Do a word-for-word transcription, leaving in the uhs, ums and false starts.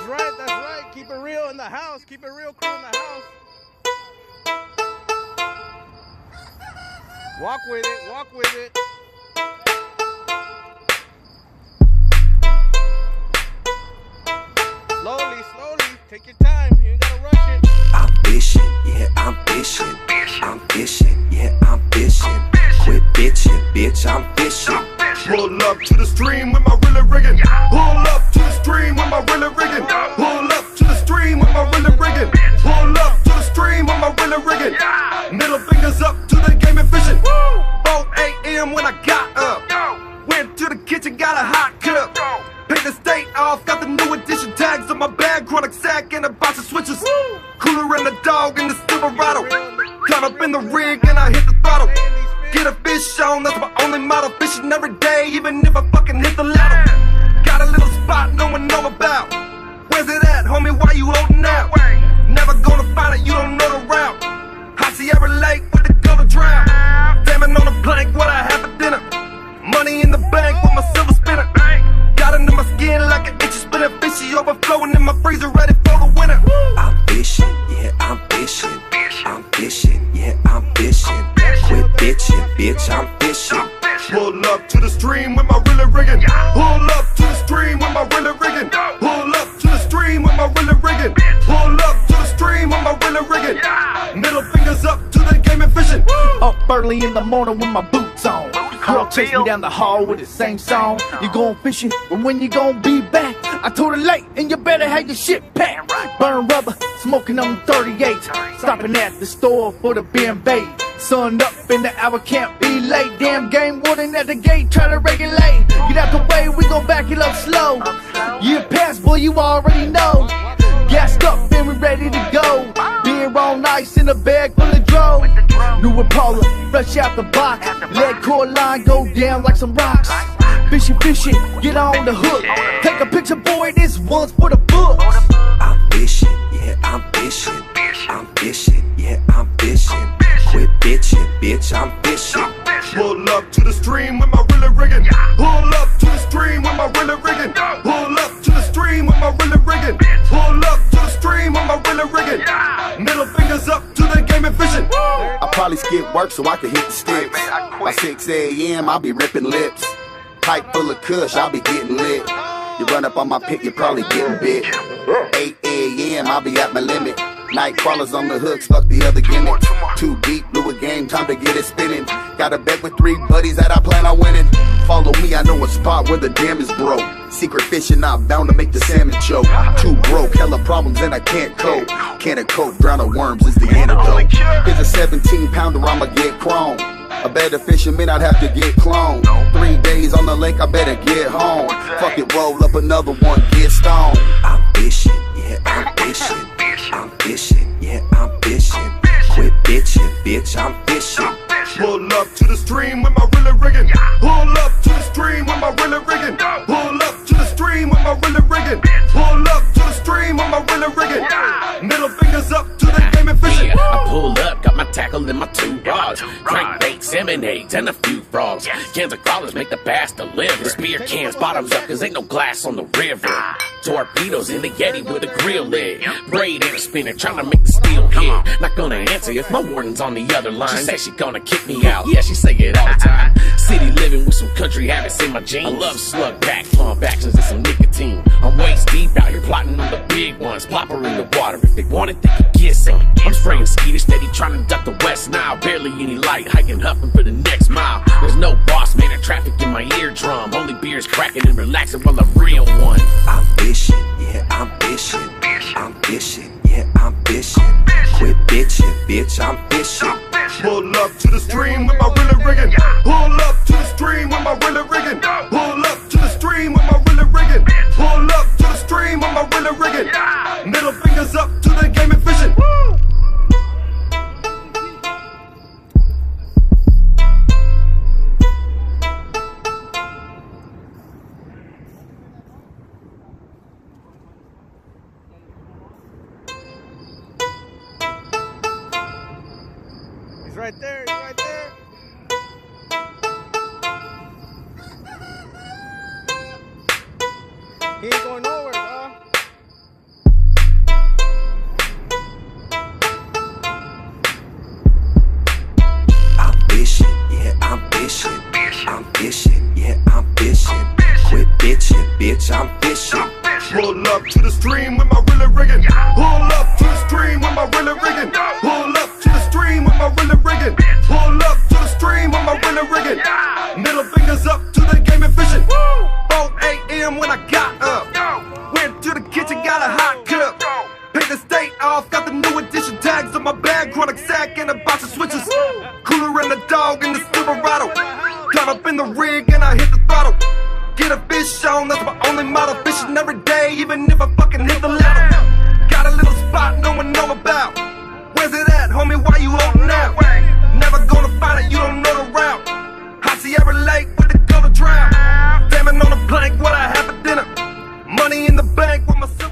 That's right, that's right. Keep it real in the house. Keep it real crew in the house. Walk with it, walk with it. Slowly, slowly. Take your time. You ain't gotta rush it. I'm fishing, yeah, I'm fishing. I'm fishing, yeah, I'm fishing. Quit bitching, bitch, I'm fishing. Pull up to the stream with my really rigging. Pull up to the stream with my really rigging. Pull up to the stream with my really rigging. Pull up to the stream with my really rigging. Middle fingers up to the game and fishing. four A M when I got up. Went to the kitchen, got a hot cup. Paid the state off, got the new edition tags on my bag. Chronic sack and a box of switches. Cooler and the dog in the Silverado. Climb up in the rig and I hit the throttle. Get a fish on, that's my only model. Fishing every day, even if I fucking hit the lotto. Got a little spot no one know about. Where's it at, homie, why you holding out? Never gonna find it, you don't know the route. High Sierra Lake with the color drought. Salmon on the plank, what I have for dinner. Money in the bank with my silver spinner. Got under my skin like an itchy spinner. Fishy overflowing in my freezer, ready for the winter. I'm fishing, yeah, I'm fishing. I'm fishing, yeah, I'm fishing. Quit bitching, bitch, I'm fishing. Pull up to the stream with my really rigging. Pull up to the stream with my really rigging. Pull up to the stream with my really rigging. Pull up to the stream with my really rigging. Middle fingers up to the game and fishing. Up early in the morning with my boots on. Girl chase me down the hall with the same song. You going fishing, but when you gon' be back? I told her late, and you better have your shit packed. Burn rubber, smoking on thirty-eight. Stopping at the store for the beer bait. Sun up in the hour, can't be late. Damn game warden at the gate, try to regulate. Get out the way, we gon' back it up slow. Year past, boy, you already know. Gassed up and we ready to go. Beer on ice in a bag full of dro. New Impala, fresh out the box. Let core line go down like some rocks. Fishing, fishing, get on the hook. Take a picture, boy, this one's for the books. I'm fishing, yeah, I'm fishing. I'm fishing, yeah, I'm fishing. Quit bitching, bitch, I'm fishing. Pull up to the stream with my really rigging. Pull up to the stream with my really rigging. Pull up to the stream with my really rigging. Pull up to the stream with my really rigging. Middle fingers up to the game and fishing. I probably skip work so I can hit the sticks. By six A M I'll be ripping lips. Pipe full of kush, I'll be getting lit. You run up on my pit, you're probably getting bit. eight A M I'll be at my limit. Night crawlers on the hooks, fuck the other gimmicks. Too deep, blew a game, time to get it spinning. Got a bet with three buddies that I plan on winning. Follow me, I know a spot where the dam is broke. Secret fishing, I'm bound to make the salmon choke. Too broke, hella problems and I can't cope. Can of coke, drown of worms is the antidote. Here's a seventeen pounder, I'ma get chrome. A better fisherman, I'd have to get cloned. Three days on the lake, I better get home. Fuck it, roll up another one, get stoned. I'm fishing, yeah, I'm fishing. I'm fishing, yeah, I'm fishing. Quit bitching, bitch, I'm fishing. Pull up to the stream with my really rigging. Pull up to the stream with my really rigging. Pull up to the stream with my really rigging. Pull up to the stream with my really rigging. Middle fingers up to the game and fishing. Yeah, I pull up, got my tackle in my two rods. Crankbait, salmon eggs, and a few frogs. Cans of crawlers make the bass deliver. The spear cans bottoms up, cause ain't no glass on the river. Torpedoes in the Yeti with a grill lid. Braid and a spinner, trying to make the steel hit. Not gonna answer if my warden's on the other line. She say she gonna kick me out, yeah, she say it all the time. City living with some country habits in my jeans. I love slug back, pump actions and some nicotine. I'm waist deep out here plotting on the big ones. Plop her in the water, if they want it, they could get some. I'm spraying skeeter steady, trying to duck the West Nile. Barely any light, hiking, huffing for the next mile. There's no boss man and traffic in my eardrum. Only beers cracking and relaxing while I'm real one. I'm fishing, yeah, I'm fishing. I'm fishing, yeah, I'm fishing. Quit bitching, bitch, I'm fishing. Pull up to the stream with my really rigging. Pull up to the stream with my really rigging. Pull up to the stream with my really rigging. Pull up to the stream with my really rigging. Middle fingers up to the game and fishing. He's right there, he's right there. He ain't going nowhere, dog. bitchin', bitch, I'm fishing. Pull up to the stream with my really riggin'. Pull up to the stream with my really riggin'. Pull up to the stream with my really riggin'. Pull up to the stream with my really riggin'. Middle fingers up to the game and fishing. four A M when I got up. Went to the kitchen, got a hot cup. Picked the state off, got the new edition tags on my bag, chronic sack and a box of switches. Cooler and the dog in the Silverado. Climb up in the rig and I hit the throttle. Get a fish on, that's my only model. Fishing every day, even if I fucking hit the lotto. Got a little spot no one know about. Where's it at, homie? Why you holding out? Never gonna find it, you don't know the route. High Sierra Lake with the color trout. Salmon on the plank, what I have for dinner. Money in the bank with my son.